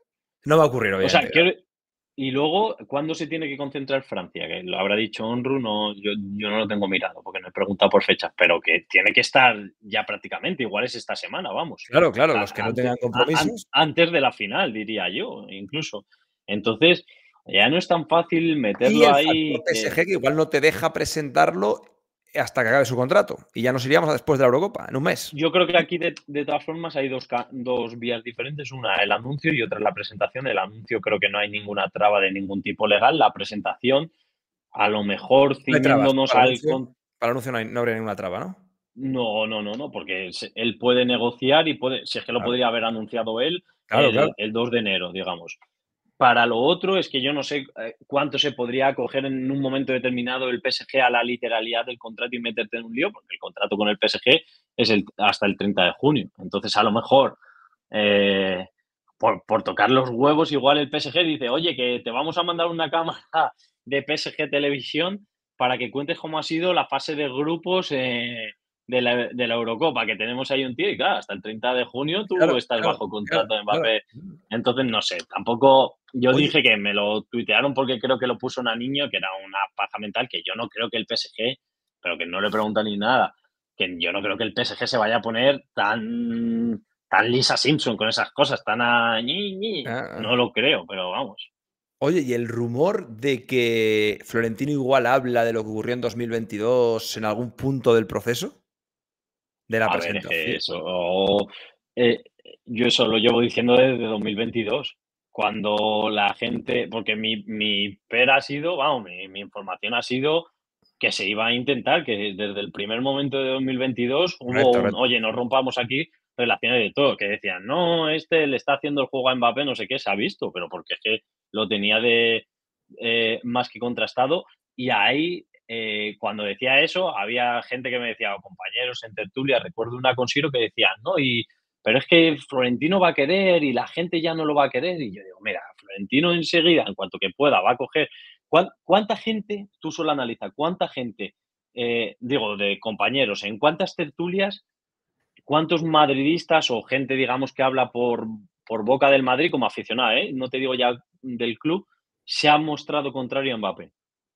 Speaker 1: No va a ocurrir,
Speaker 2: O sea,
Speaker 1: obviamente.
Speaker 2: quiero- y luego, ¿cuándo se tiene que concentrar Francia? Que lo habrá dicho Onru, no, yo, yo no lo tengo mirado porque no he preguntado por fechas, pero que tiene que estar ya prácticamente, igual es esta semana, vamos.
Speaker 1: Claro, claro, los
Speaker 2: A-
Speaker 1: que no
Speaker 2: Antes,
Speaker 1: tengan
Speaker 2: a- an-
Speaker 1: compromisos.
Speaker 2: antes de la final, diría yo, incluso. Entonces, ya no es tan fácil
Speaker 1: Y
Speaker 2: meterlo
Speaker 1: el factor
Speaker 2: ahí
Speaker 1: P S
Speaker 2: que...
Speaker 1: G que igual no te deja presentarlo hasta que acabe su contrato. Y ya nos iríamos a después de la Eurocopa, en un mes.
Speaker 2: Yo creo que aquí, de, de todas formas, hay dos, ca- dos vías diferentes. Una, el anuncio y otra, la presentación. El anuncio creo que no hay ninguna traba de ningún tipo legal. La presentación, a lo mejor
Speaker 1: No hay trabas.
Speaker 2: ciñéndonos
Speaker 1: Para el
Speaker 2: al...
Speaker 1: anuncio,
Speaker 2: con-
Speaker 1: para el anuncio no, hay- no habría ninguna traba, ¿no?
Speaker 2: No, no, no, no, porque se- él puede negociar y puede, si es que lo
Speaker 1: Claro,
Speaker 2: podría haber anunciado él
Speaker 1: claro, claro.
Speaker 2: el, el dos de enero, digamos. Para lo otro es que yo no sé eh, cuánto se podría acoger en un momento determinado el P S G a la literalidad del contrato y meterte en un lío, porque el contrato con el P S G es el, hasta el treinta de junio. Entonces, a lo mejor, eh, por, por tocar los huevos, igual el P S G dice, oye, que te vamos a mandar una cámara de P S G Televisión para que cuentes cómo ha sido la fase de grupos eh, de, la, de la Eurocopa, que tenemos ahí un tío y claro, hasta el treinta de junio tú
Speaker 1: Claro,
Speaker 2: estás
Speaker 1: claro,
Speaker 2: bajo
Speaker 1: claro,
Speaker 2: contrato de
Speaker 1: claro.
Speaker 2: Mbappé. Entonces, no sé, tampoco. Yo
Speaker 1: Oye,
Speaker 2: dije que me lo tuitearon porque creo que lo puso una niña, que era una paja mental, que yo no creo que el P S G, pero que no le preguntan ni nada, que yo no creo que el P S G se vaya a poner tan, tan Lisa Simpson con esas cosas, tan a ñi, ñi.
Speaker 1: ah, ah.
Speaker 2: No lo creo, pero vamos.
Speaker 1: Oye, y el rumor de que Florentino igual habla de lo que ocurrió en dos mil veintidós en algún punto del proceso de la
Speaker 2: A ver, es que
Speaker 1: presentación.
Speaker 2: eso. eh, yo eso lo llevo diciendo desde dos mil veintidós. Cuando la gente. Porque mi, mi pera ha sido, vamos, mi, mi información ha sido que se iba a intentar, que desde el primer momento de dos mil veintidós hubo
Speaker 1: Correcto,
Speaker 2: un,
Speaker 1: correcto.
Speaker 2: oye, no rompamos aquí relaciones de todo, que decían, no, este le está haciendo el juego a Mbappé, no sé qué, se ha visto, pero porque es que lo tenía de eh, más que contrastado. Y ahí, eh, cuando decía eso, había gente que me decía, o compañeros en tertulia, recuerdo una con Siro que decían, no, y, pero es que Florentino va a querer y la gente ya no lo va a querer. Y yo digo, mira, Florentino enseguida, en cuanto que pueda, va a coger. ¿Cuán- ¿Cuánta gente, tú solo analiza, cuánta gente, eh, digo, de compañeros, en cuántas tertulias, cuántos madridistas o gente, digamos, que habla por, por boca del Madrid como aficionada, ¿eh? No te digo ya del club, se ha mostrado contrario a Mbappé?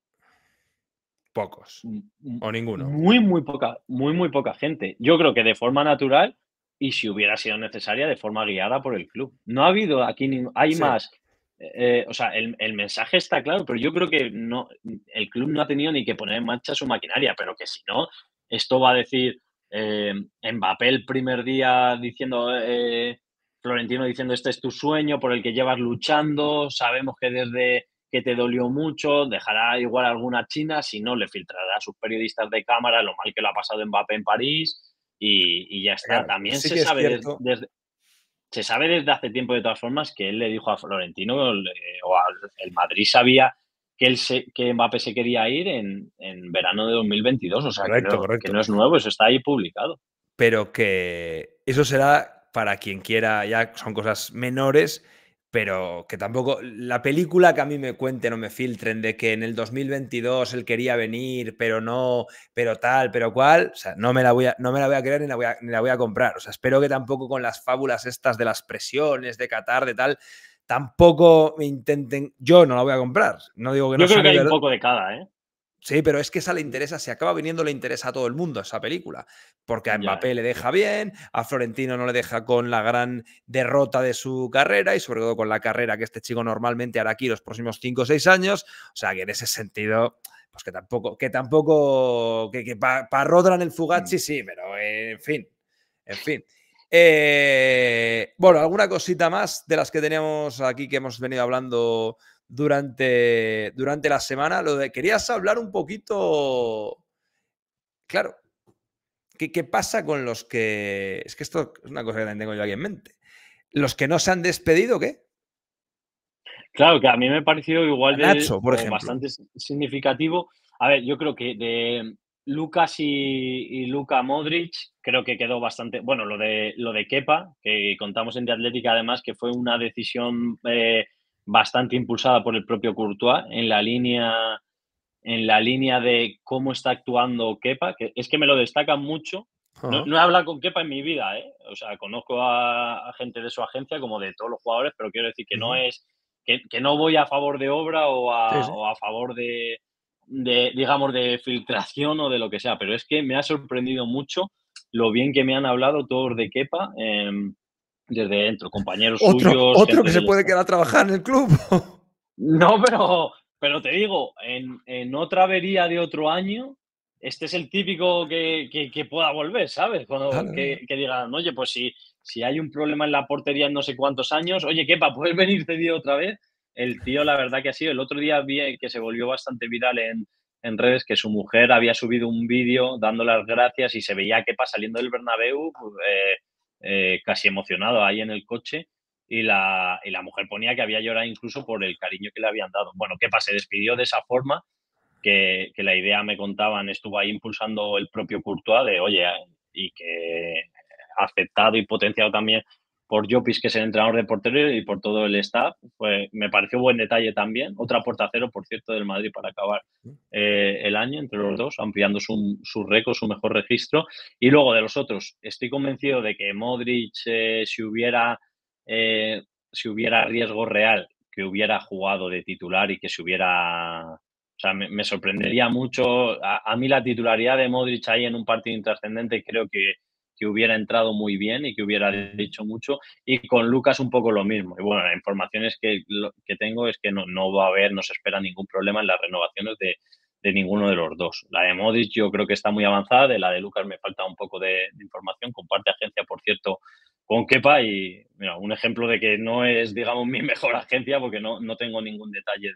Speaker 1: Pocos.
Speaker 2: M- m-
Speaker 1: O ninguno.
Speaker 2: Muy, muy poca, muy, muy poca gente. Yo creo que de forma natural y si hubiera sido necesaria, de forma guiada por el club. No ha habido aquí, ning- hay
Speaker 1: Sí.
Speaker 2: más, eh, o sea, el, el mensaje está claro, pero yo creo que no, el club no ha tenido ni que poner en marcha su maquinaria, pero que si no, esto va a decir eh, Mbappé el primer día diciendo, eh, Florentino diciendo, este es tu sueño por el que llevas luchando, sabemos que desde que te dolió mucho, dejará igual alguna china, si no, le filtrará a sus periodistas de cámara lo mal que lo ha pasado Mbappé en París y, y ya está.
Speaker 1: Claro,
Speaker 2: También
Speaker 1: sí
Speaker 2: se
Speaker 1: que es
Speaker 2: sabe des-
Speaker 1: cierto.
Speaker 2: desde, se sabe desde hace tiempo, de todas formas, que él le dijo a Florentino, le- o al el Madrid sabía que, él se, que Mbappé se quería ir en, en verano de dos mil veintidós, o sea, que
Speaker 1: Correcto,
Speaker 2: no, que
Speaker 1: correcto.
Speaker 2: no es nuevo, eso está ahí publicado.
Speaker 1: Pero que eso será para quien quiera, ya son cosas menores, pero que tampoco, la película que a mí me cuenten o me filtren de que en el dos mil veintidós él quería venir, pero no, pero tal, pero cual, o sea, no me la voy a, no me la voy a creer ni la voy a, ni la voy a comprar. O sea, espero que tampoco con las fábulas estas de las presiones de Qatar, de tal, tampoco me intenten, yo no la voy a comprar. No digo que no
Speaker 2: Yo creo
Speaker 1: sea
Speaker 2: que
Speaker 1: mi
Speaker 2: hay un
Speaker 1: verdad.
Speaker 2: poco de cada, ¿eh?
Speaker 1: Sí, pero es que esa le interesa, si acaba viniendo, le interesa a todo el mundo esa película. Porque a
Speaker 2: Ya,
Speaker 1: Mbappé le deja bien, a Florentino no le deja con la gran derrota de su carrera y sobre todo con la carrera que este chico normalmente hará aquí los próximos cinco o seis años. O sea, que en ese sentido, pues que tampoco, que tampoco, que, que para pa Rodran el Fugazi sí, pero eh, en fin, en fin. Eh, bueno, alguna cosita más de las que teníamos aquí que hemos venido hablando durante, durante la semana. Lo de querías hablar un poquito, claro, ¿qué, qué pasa con los que, es que esto es una cosa que también tengo yo aquí en mente, los que no se han despedido, ¿qué?
Speaker 2: Claro, que a mí me ha parecido igual
Speaker 1: A
Speaker 2: de
Speaker 1: Nacho, por
Speaker 2: o
Speaker 1: ejemplo.
Speaker 2: bastante s- significativo. A ver, yo creo que de Lucas y, y Luka Modric creo que quedó bastante. Bueno, lo de lo de Kepa, que contamos en The Athletic además, que fue una decisión eh, bastante impulsada por el propio Courtois en la línea en la línea de cómo está actuando Kepa, que es que me lo destacan mucho. No,
Speaker 1: Ajá.
Speaker 2: no he hablado con Kepa en mi vida, ¿eh? O sea, conozco a, a gente de su agencia como de todos los jugadores, pero quiero decir que no
Speaker 1: Ujú.
Speaker 2: es que, que no voy a favor de obra o
Speaker 1: Sí,
Speaker 2: a,
Speaker 1: sí.
Speaker 2: o a favor de, de, digamos, de filtración o de lo que sea, pero es que me ha sorprendido mucho lo bien que me han hablado todos de Kepa, eh, desde dentro, compañeros
Speaker 1: Otro,
Speaker 2: suyos,
Speaker 1: otro que
Speaker 2: gente
Speaker 1: se
Speaker 2: del
Speaker 1: puede
Speaker 2: staff.
Speaker 1: quedar a trabajar en el club.
Speaker 2: No, pero, pero te digo, en, en otra avería de otro año, este es el típico que, que, que pueda volver, ¿sabes? Cuando
Speaker 1: Vale,
Speaker 2: que,
Speaker 1: vale.
Speaker 2: que digan, oye, pues si, si hay un problema en la portería en no sé cuántos años, oye, Kepa, ¿puedes venir cedido otra vez? El tío, la verdad que ha sido. El otro día vi que se volvió bastante viral en, en redes que su mujer había subido un vídeo dando las gracias y se veía a Kepa saliendo del Bernabéu pues, eh, eh, casi emocionado ahí en el coche y la, y la mujer ponía que había llorado incluso por el cariño que le habían dado. Bueno, Kepa se despidió de esa forma, que, que la idea, me contaban, estuvo ahí impulsando el propio Courtois de, oye, y que aceptado y potenciado también por Llopis, que es el entrenador de porteros, y por todo el staff. Pues me pareció buen detalle también. Otra puerta cero, por cierto, del Madrid para acabar eh, el año entre los dos, ampliando su, su récord, su mejor registro. Y luego de los otros, estoy convencido de que Modric, eh, si hubiera eh, si hubiera riesgo real, que hubiera jugado de titular y que se hubiera. O sea, me, me sorprendería mucho. A, a, mí la titularidad de Modric ahí en un partido intrascendente creo que, que hubiera entrado muy bien y que hubiera dicho mucho. Y con Lucas un poco lo mismo. Y bueno, la información es que, lo, que tengo es que no, no va a haber, no se espera ningún problema en las renovaciones de, de ninguno de los dos. La de Modric yo creo que está muy avanzada, de la de Lucas me falta un poco de, de información. Comparte agencia, por cierto, con Kepa y mira, un ejemplo de que no es, digamos, mi mejor agencia porque no, no tengo ningún detalle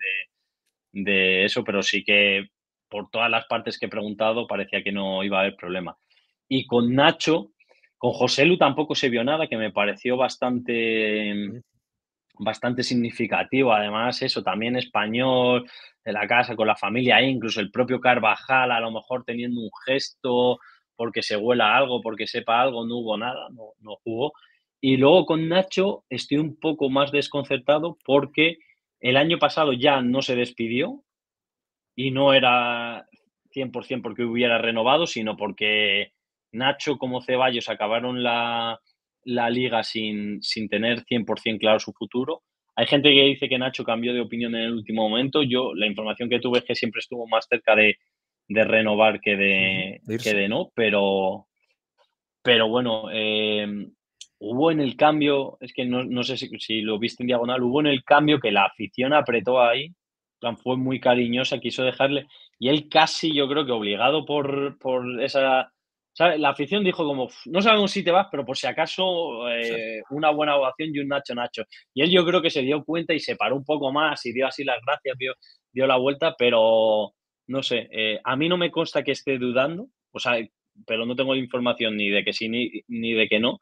Speaker 2: de, de eso, pero sí que por todas las partes que he preguntado parecía que no iba a haber problema. Y con Nacho, con José Lu tampoco se vio nada, que me pareció bastante, bastante significativo. Además, eso, también español, de la casa, con la familia, e incluso el propio Carvajal, a lo mejor teniendo un gesto porque se huela algo, porque sepa algo, no hubo nada, no, no jugó. Y luego con Nacho estoy un poco más desconcertado porque el año pasado ya no se despidió y no era cien por ciento porque hubiera renovado, sino porque Nacho como Ceballos acabaron la, la liga sin, sin tener cien por ciento claro su futuro. Hay gente que dice que Nacho cambió de opinión en el último momento. Yo, la información que tuve es que siempre estuvo más cerca de, de renovar que
Speaker 1: Ujú.
Speaker 2: de,
Speaker 1: De
Speaker 2: que
Speaker 1: irse.
Speaker 2: de no, pero, pero bueno, eh, hubo en el cambio, es que no, no sé si, si lo viste en diagonal, hubo en el cambio que la afición apretó ahí, en plan, fue muy cariñosa, quiso dejarle, y él casi, yo creo que obligado por, por esa. ¿Sabes? La afición dijo como, no sabemos si te vas, pero por si acaso
Speaker 1: Sí.
Speaker 2: eh, una buena ovación y un Nacho Nacho. Y él yo creo que se dio cuenta y se paró un poco más y dio así las gracias, dio, dio la vuelta, pero no sé, eh, a mí no me consta que esté dudando, o sea, pero no tengo la información ni de que sí ni, ni de que no.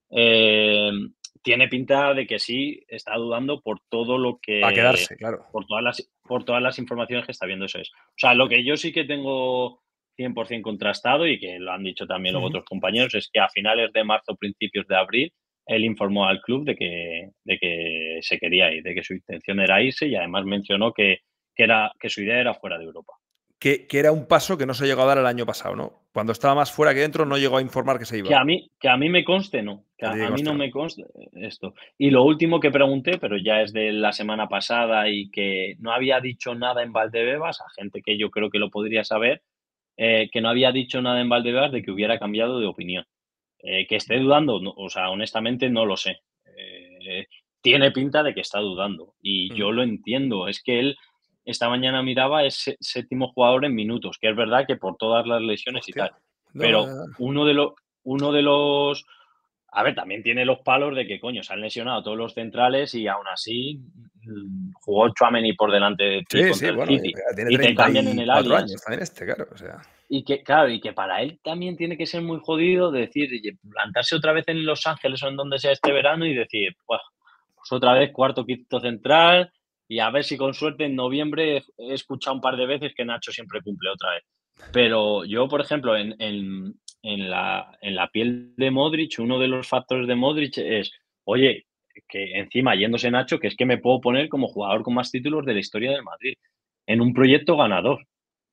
Speaker 2: Eh, tiene pinta de que sí está dudando por todo lo
Speaker 1: Para
Speaker 2: que,
Speaker 1: quedarse, claro.
Speaker 2: por todas las, por todas las informaciones que está viendo, eso es. O sea, lo que yo sí que tengo cien por ciento contrastado y que lo han dicho también luego
Speaker 1: Ujú.
Speaker 2: otros compañeros es que a finales de marzo, principios de abril, él informó al club de que, de que se quería ir, de que su intención era irse y además mencionó que, que, era, que su idea era fuera de Europa.
Speaker 1: Que, que era un paso que no se llegó a dar el año pasado, ¿no? Cuando estaba más fuera que dentro no llegó a informar que se iba.
Speaker 2: Que a mí, que a mí me conste, no. Que a, a mí no me conste esto. Y lo último que pregunté, pero ya es de la semana pasada y que no había dicho nada en Valdebebas, a gente que yo creo que lo podría saber, eh, que no había dicho nada en Valdebebas de que hubiera cambiado de opinión. Eh, que esté dudando, no, o sea, honestamente no lo sé. Eh, tiene pinta de que está dudando y yo lo entiendo. Es que él esta mañana miraba, es séptimo jugador en minutos, que es verdad que por todas las lesiones
Speaker 1: Hostia.
Speaker 2: y tal.
Speaker 1: No,
Speaker 2: Pero
Speaker 1: no, no.
Speaker 2: uno de los, uno de los, a ver, también tiene los palos de que coño se han lesionado todos los centrales y aún así mm, jugó Tchouaméni por delante de ti
Speaker 1: Sí,
Speaker 2: contra
Speaker 1: sí,
Speaker 2: el
Speaker 1: bueno,
Speaker 2: City
Speaker 1: tiene
Speaker 2: y te
Speaker 1: treinta
Speaker 2: cambian en
Speaker 1: y
Speaker 2: el
Speaker 1: cuatro
Speaker 2: Allianz.
Speaker 1: años también este, claro, o sea.
Speaker 2: Y que, claro, y que para él también tiene que ser muy jodido decir, plantarse otra vez en Los Ángeles o en donde sea este verano y decir, pues, pues otra vez cuarto, quinto central y a ver si con suerte en noviembre he escuchado un par de veces que Nacho siempre cumple otra vez. Pero yo, por ejemplo, en, en, en, la, en la piel de Modric, uno de los factores de Modric es, oye, que encima yéndose Nacho, que es que me puedo poner como jugador con más títulos de la historia del Madrid, en un proyecto ganador.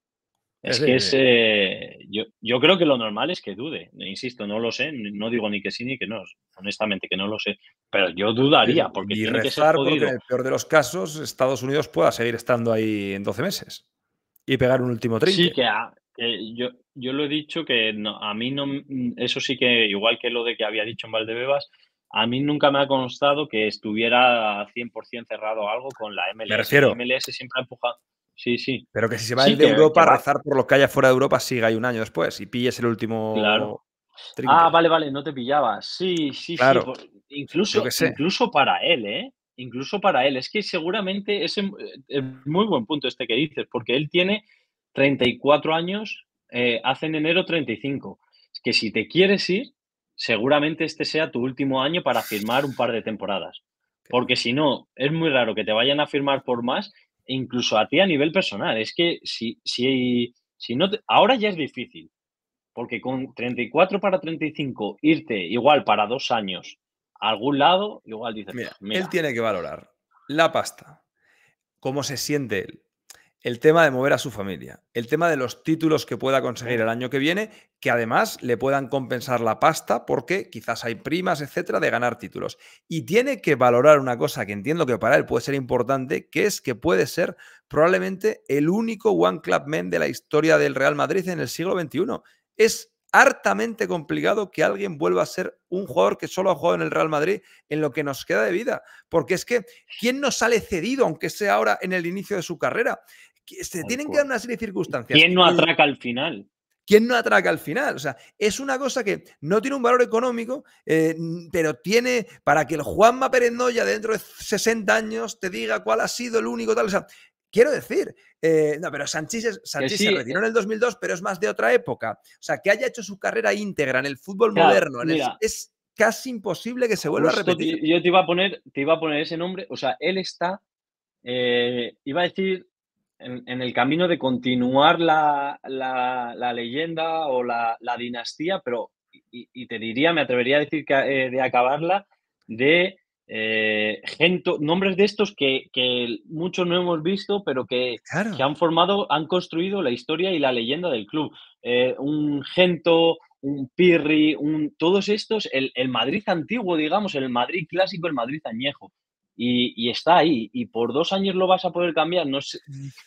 Speaker 2: Es
Speaker 1: Sí,
Speaker 2: que
Speaker 1: sí.
Speaker 2: es, eh, yo, yo creo que lo normal es que dude. Insisto, no lo sé, no digo ni que sí ni que no, honestamente que no lo sé, pero yo dudaría porque
Speaker 1: Y
Speaker 2: tiene que ser
Speaker 1: rezar porque en
Speaker 2: jodido.
Speaker 1: el peor de los casos Estados Unidos pueda seguir estando ahí en doce meses y pegar un último
Speaker 2: Sí,
Speaker 1: trinque.
Speaker 2: que, a- que yo, yo lo he dicho que no, a mí no, eso sí que, igual que lo de que había dicho en Valdebebas, a mí nunca me ha constado que estuviera cien por ciento cerrado algo con la
Speaker 1: Me
Speaker 2: M L S. La
Speaker 1: refiero,
Speaker 2: M L S siempre ha empujado. Sí, sí.
Speaker 1: pero que si se va el
Speaker 2: Sí,
Speaker 1: de
Speaker 2: que, que
Speaker 1: Europa,
Speaker 2: va,
Speaker 1: rezar por lo que haya fuera de Europa siga ahí un año después y pilles el
Speaker 2: claro.
Speaker 1: último trinque.
Speaker 2: Ah, vale, vale, no te pillaba. Sí, sí, sí.
Speaker 1: Claro,
Speaker 2: por-
Speaker 1: yo
Speaker 2: incluso,
Speaker 1: qué sé.
Speaker 2: incluso para él, ¿eh? Incluso para él. Es que seguramente ese eh, es muy buen punto este que dices, porque él tiene treinta y cuatro años, eh, hace en enero treinta y cinco. Es que si te quieres ir, seguramente este sea tu último año para firmar un par de temporadas. Porque si no, es muy raro que te vayan a firmar por más, e incluso a ti a nivel personal. Es que si, si, si no te- ahora ya es difícil. Porque con treinta y cuatro para treinta y cinco, irte igual para dos años a algún lado, igual dices,
Speaker 1: Mira, él
Speaker 2: mira,
Speaker 1: tiene que valorar la pasta, cómo se siente él, el tema de mover a su familia, el tema de los títulos que pueda conseguir el año que viene, que además le puedan compensar la pasta porque quizás hay primas, etcétera, de ganar títulos. Y tiene que valorar una cosa que entiendo que para él puede ser importante, que es que puede ser probablemente el único One Club Man de la historia del Real Madrid en el siglo veintiuno. Es hartamente complicado que alguien vuelva a ser un jugador que solo ha jugado en el Real Madrid en lo que nos queda de vida. Porque es que, ¿quién no sale cedido, aunque sea ahora en el inicio de su carrera? Se
Speaker 2: tal
Speaker 1: tienen que dar
Speaker 2: cual.
Speaker 1: una serie de circunstancias.
Speaker 2: ¿Quién no
Speaker 1: El-
Speaker 2: atraca al final?
Speaker 1: ¿Quién no atraca al final? O sea, es una cosa que no tiene un valor económico, eh, pero tiene para que el Juanma Pérez Noya dentro de sesenta años te diga cuál ha sido el único tal. O sea, quiero decir, eh, no, pero Sanchís,
Speaker 2: Que
Speaker 1: Sanchís se
Speaker 2: sí,
Speaker 1: retiró en el dos mil dos, pero es más de otra época. O sea, que haya hecho su carrera íntegra en el fútbol
Speaker 2: claro,
Speaker 1: moderno, en el,
Speaker 2: mira,
Speaker 1: es casi imposible que se vuelva a
Speaker 2: justo
Speaker 1: repetir.
Speaker 2: te- yo te iba a poner, te iba a poner ese nombre, o sea, él está, eh, iba a decir, en, en el camino de continuar la, la- la leyenda o la, la dinastía, pero, y, y te diría, me atrevería a decir que eh, de acabarla, de eh, gento- nombres de estos que, que muchos no hemos visto, pero que, que
Speaker 1: Claro.
Speaker 2: han formado, han construido la historia y la leyenda del club. Eh, un Gento, un Pirri, un, todos estos, el, el Madrid antiguo, digamos, el Madrid clásico, el Madrid añejo. Y, y está ahí. Y por dos años lo vas a poder cambiar. No sé,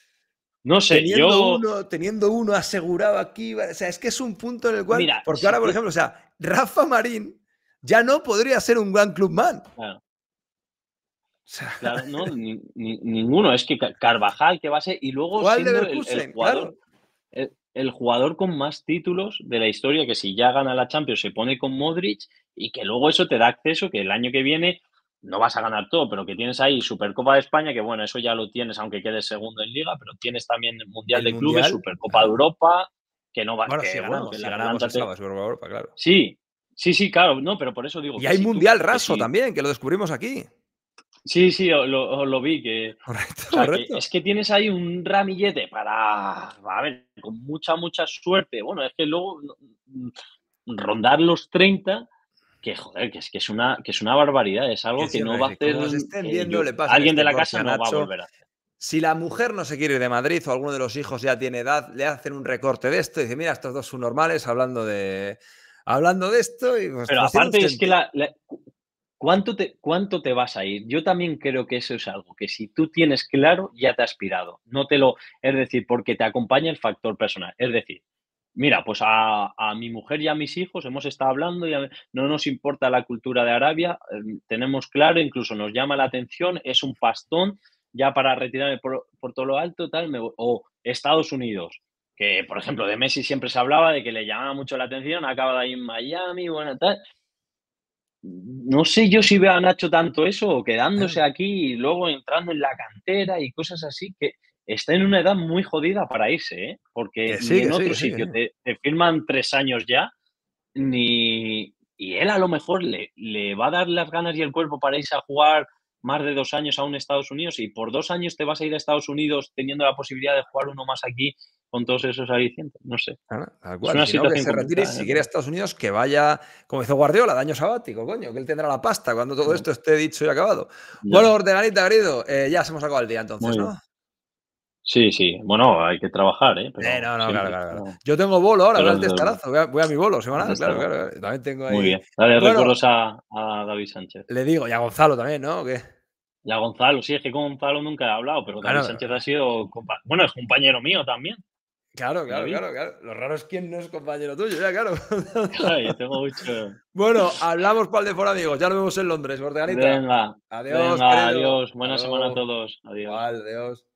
Speaker 2: no sé,
Speaker 1: Teniendo
Speaker 2: yo.
Speaker 1: uno, teniendo uno asegurado aquí, o sea, es que es un punto en el cual,
Speaker 2: Mira,
Speaker 1: porque
Speaker 2: si
Speaker 1: ahora, por
Speaker 2: te.
Speaker 1: ejemplo, o sea, Rafa Marín ya no podría ser un gran clubman.
Speaker 2: Claro,
Speaker 1: O sea,
Speaker 2: claro, no, ni, ni- ninguno. Es que Ca- Carvajal, que va a ser. Y luego
Speaker 1: o al
Speaker 2: siendo el, el
Speaker 1: Leverkusen,
Speaker 2: jugador.
Speaker 1: claro.
Speaker 2: El, el jugador con más títulos de la historia, que si ya gana la Champions se pone con Modric y que luego eso te da acceso, que el año que viene no vas a ganar todo, pero que tienes ahí Supercopa de España, que bueno, eso ya lo tienes aunque quedes segundo en Liga, pero tienes también el Mundial
Speaker 1: El
Speaker 2: de Clubes,
Speaker 1: Mundial,
Speaker 2: Supercopa de
Speaker 1: claro.
Speaker 2: Europa, que no va,
Speaker 1: Bueno, si
Speaker 2: que bueno,
Speaker 1: ganamos,
Speaker 2: que el
Speaker 1: si ganamos
Speaker 2: Atalanta
Speaker 1: el
Speaker 2: te.
Speaker 1: sábado, Supercopa Europa, claro.
Speaker 2: Sí, sí, sí, claro, no, pero por eso digo
Speaker 1: Y
Speaker 2: que
Speaker 1: hay
Speaker 2: si tú,
Speaker 1: Mundial
Speaker 2: que
Speaker 1: raso
Speaker 2: si.
Speaker 1: también, que lo descubrimos aquí.
Speaker 2: Sí, sí, lo, lo, lo vi, que.
Speaker 1: Correcto,
Speaker 2: O sea, que
Speaker 1: correcto.
Speaker 2: es que tienes ahí un ramillete para, a ver, con mucha, mucha suerte. Bueno, es que luego mm, rondar los treinta que joder, que es que es una, que es una barbaridad, es algo
Speaker 1: Que
Speaker 2: que
Speaker 1: sí,
Speaker 2: no
Speaker 1: hombre,
Speaker 2: va a
Speaker 1: sí,
Speaker 2: hacer
Speaker 1: como os estén
Speaker 2: eh,
Speaker 1: viendo,
Speaker 2: yo,
Speaker 1: le pasan
Speaker 2: alguien de
Speaker 1: este
Speaker 2: la
Speaker 1: corte
Speaker 2: casa
Speaker 1: a
Speaker 2: no va a
Speaker 1: Nacho.
Speaker 2: volver a hacer.
Speaker 1: Si la mujer no se quiere ir de Madrid o alguno de los hijos ya tiene edad, le hacen un recorte de esto y dice, mira, estos dos son normales hablando de, hablando de esto y pues,
Speaker 2: Pero
Speaker 1: pues tiene un
Speaker 2: aparte es que
Speaker 1: sentido.
Speaker 2: la, la- cu- ¿cuánto te, cuánto te vas a ir? Yo también creo que eso es algo que si tú tienes claro, ya te has pirado. No te lo, es decir, porque te acompaña el factor personal. Es decir, mira, pues a, a mi mujer y a mis hijos hemos estado hablando y a- no nos importa la cultura de Arabia, eh, tenemos claro, incluso nos llama la atención, es un pastón ya para retirarme por, por todo lo alto, tal, me voy- o Estados Unidos, que por ejemplo de Messi siempre se hablaba de que le llamaba mucho la atención, acaba de ahí en Miami, bueno, tal. No sé yo si veo a Nacho tanto eso o quedándose
Speaker 1: Claro,
Speaker 2: aquí y luego entrando en la cantera y cosas así, que está en una edad muy jodida para irse, ¿eh? Porque
Speaker 1: que sí,
Speaker 2: ni
Speaker 1: que
Speaker 2: en
Speaker 1: sí,
Speaker 2: otro
Speaker 1: que sí, que
Speaker 2: sitio
Speaker 1: sí.
Speaker 2: te, te firman tres años ya, ni... Y él a lo mejor le, le va a dar las ganas y el cuerpo para irse a jugar más de dos años a un Estados Unidos y por dos años te vas a ir a Estados Unidos teniendo la posibilidad de jugar uno más aquí con todos esos alicientes. No sé.
Speaker 1: Claro, tal
Speaker 2: Es
Speaker 1: cual.
Speaker 2: una
Speaker 1: Si no, que
Speaker 2: situación
Speaker 1: se retire y
Speaker 2: complicada,
Speaker 1: si
Speaker 2: ¿eh?
Speaker 1: quiere a
Speaker 2: Pero,
Speaker 1: Estados Unidos, que vaya, como hizo Guardiola, de año sabático, coño, que él tendrá la pasta cuando todo
Speaker 2: no,
Speaker 1: esto esté dicho y acabado.
Speaker 2: ya,
Speaker 1: Bueno, Orteganita, querido, eh, ya se hemos acabado el día entonces,
Speaker 2: muy
Speaker 1: ¿no?
Speaker 2: bien. Sí, sí. Bueno, hay que trabajar, ¿eh?
Speaker 1: Eh,
Speaker 2: Pero
Speaker 1: no, no, claro,
Speaker 2: siempre.
Speaker 1: claro, claro.
Speaker 2: No,
Speaker 1: Yo tengo bolo ahora, voy
Speaker 2: pero
Speaker 1: al
Speaker 2: desde luego,
Speaker 1: testarazo, voy a, voy a mi bolo
Speaker 2: antes
Speaker 1: semanal, claro,
Speaker 2: estará.
Speaker 1: claro, claro. También tengo
Speaker 2: Muy
Speaker 1: ahí.
Speaker 2: bien. Dale
Speaker 1: Bueno,
Speaker 2: recuerdos a, a David Sánchez.
Speaker 1: le digo, y a Gonzalo también, ¿no? ¿O qué?
Speaker 2: Y a Gonzalo, sí, es que con Gonzalo nunca he hablado, pero David
Speaker 1: Bueno,
Speaker 2: Sánchez ha sido, compa- bueno, es compañero mío también,
Speaker 1: claro, claro,
Speaker 2: David.
Speaker 1: claro, claro. Lo raro es quién no es compañero tuyo, ya, claro.
Speaker 2: Claro, yo tengo mucho.
Speaker 1: Bueno, hablamos para el de por amigos. Ya nos vemos en Londres, Orteganita.
Speaker 2: Venga,
Speaker 1: Adiós,
Speaker 2: venga,
Speaker 1: querido.
Speaker 2: adiós.
Speaker 1: Hasta
Speaker 2: Buena semana a
Speaker 1: luego.
Speaker 2: todos. Adiós.
Speaker 1: Igual, adiós.